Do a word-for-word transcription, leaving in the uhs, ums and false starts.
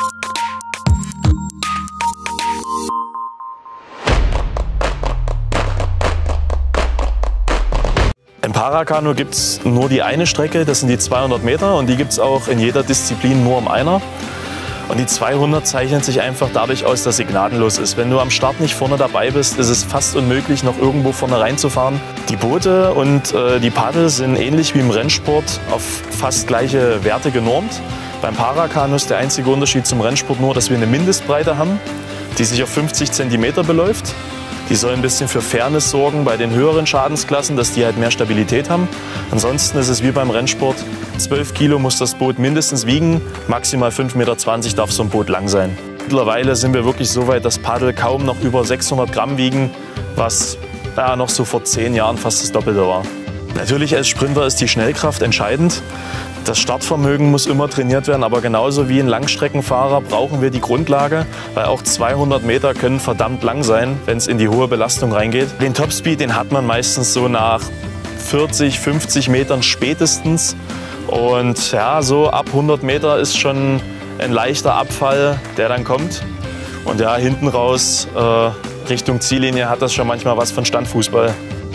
Im Parakanu gibt es nur die eine Strecke, das sind die zweihundert Meter, und die gibt es auch in jeder Disziplin nur um einer. Und die zweihundert zeichnet sich einfach dadurch aus, dass sie gnadenlos ist. Wenn du am Start nicht vorne dabei bist, ist es fast unmöglich, noch irgendwo vorne reinzufahren. Die Boote und äh, die Paddel sind ähnlich wie im Rennsport auf fast gleiche Werte genormt. Beim Parakanu ist der einzige Unterschied zum Rennsport nur, dass wir eine Mindestbreite haben, die sich auf fünfzig Zentimeter beläuft. Die soll ein bisschen für Fairness sorgen bei den höheren Schadensklassen, dass die halt mehr Stabilität haben. Ansonsten ist es wie beim Rennsport, zwölf Kilo muss das Boot mindestens wiegen, maximal fünf Meter zwanzig darf so ein Boot lang sein. Mittlerweile sind wir wirklich so weit, dass Paddel kaum noch über sechshundert Gramm wiegen, was ja, noch so vor zehn Jahren fast das Doppelte war. Natürlich als Sprinter ist die Schnellkraft entscheidend. Das Startvermögen muss immer trainiert werden, aber genauso wie ein Langstreckenfahrer brauchen wir die Grundlage, weil auch zweihundert Meter können verdammt lang sein, wenn es in die hohe Belastung reingeht. Den Topspeed, den hat man meistens so nach vierzig, fünfzig Metern spätestens. Und ja, so ab hundert Meter ist schon ein leichter Abfall, der dann kommt. Und ja, hinten raus äh, Richtung Ziellinie hat das schon manchmal was von Standfußball.